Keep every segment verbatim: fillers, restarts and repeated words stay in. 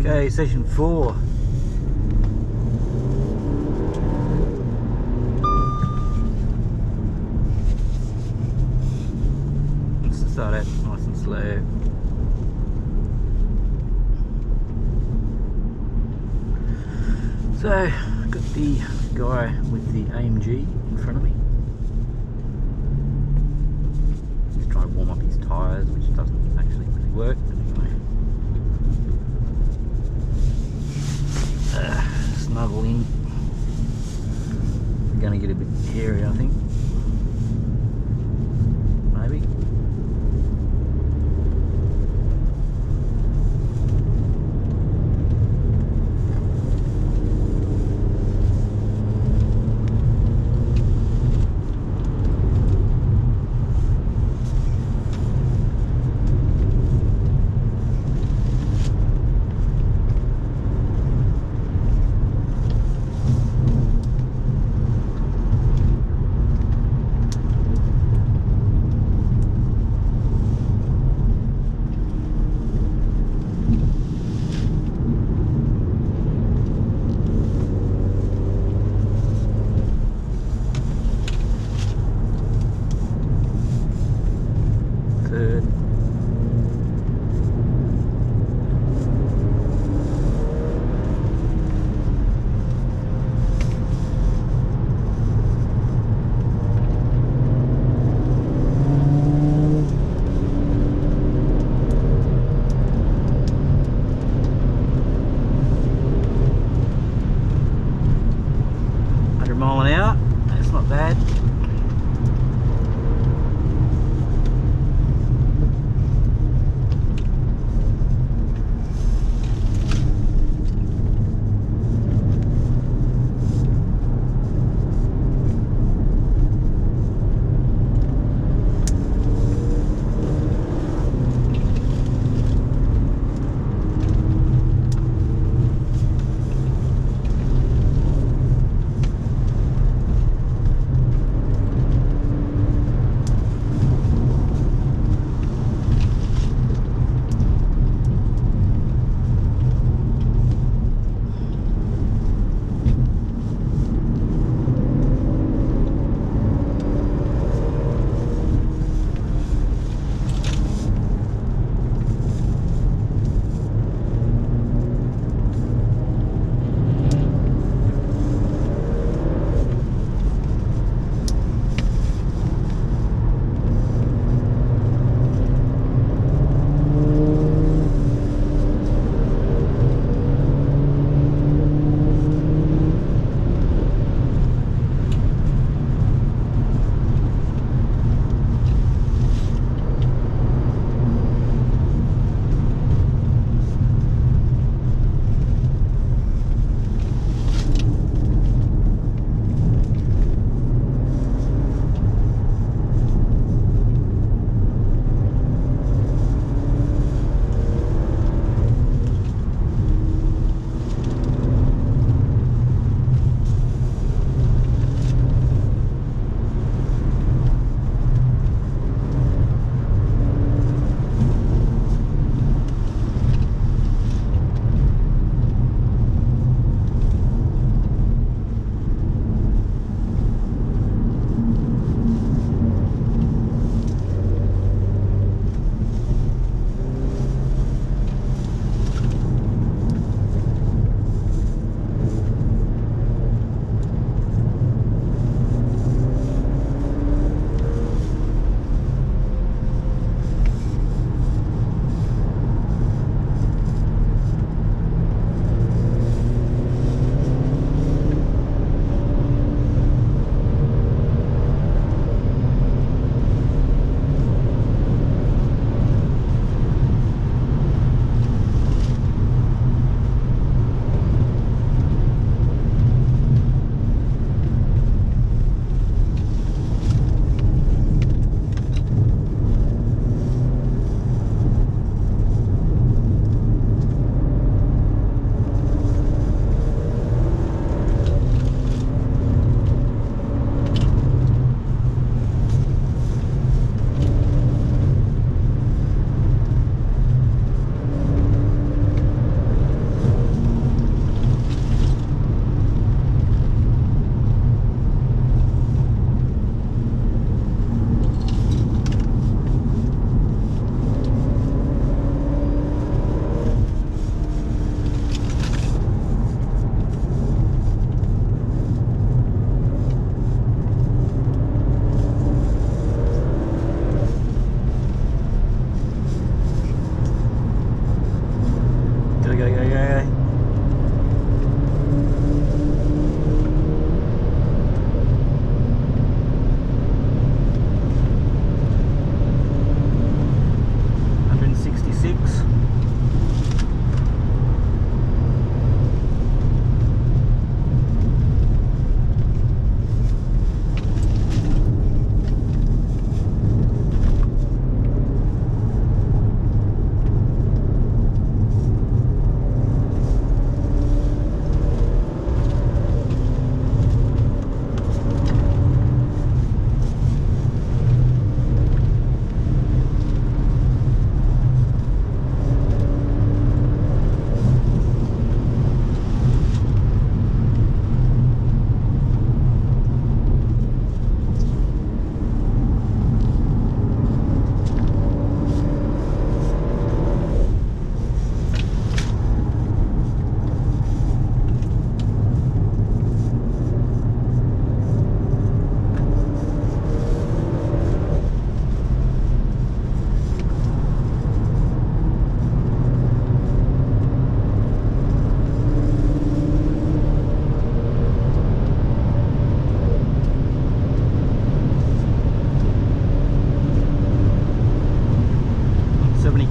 Okay, session four. Let's start out nice and slow. So, I've got the guy with the A M G in front of me. He's trying to warm up his tyres, which doesn't actually really work, but anyway. Uh, snuggle in. We're going to get a bit hairy, I think. Maybe.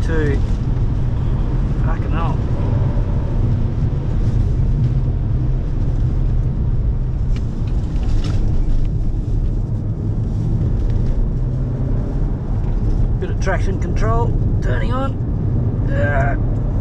to fucking hell. Bit of traction control turning on. Uh,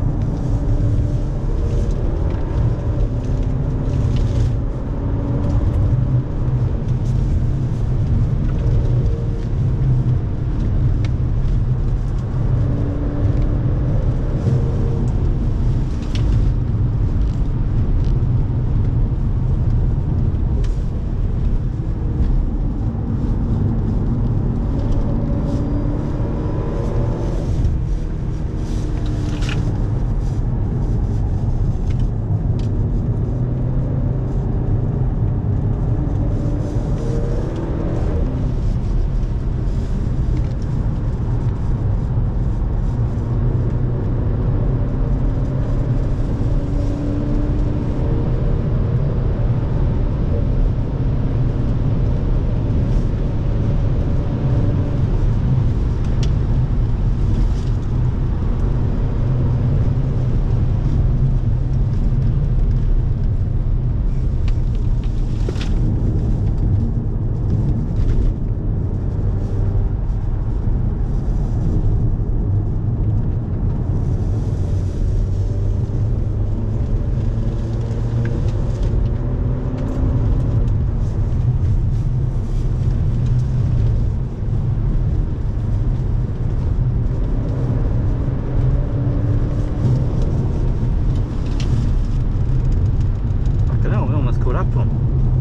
caught up to him.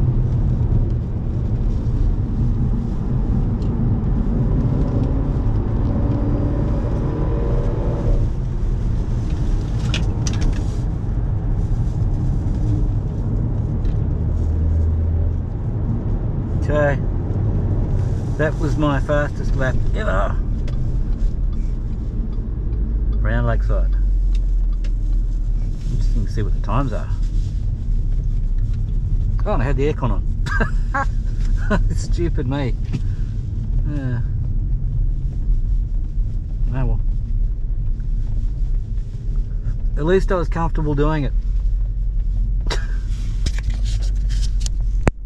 Okay, that was my fastest lap ever around Lakeside. Interesting to see what the times are. Oh, and I had the aircon on. Stupid me. Yeah. Oh well. At least I was comfortable doing it.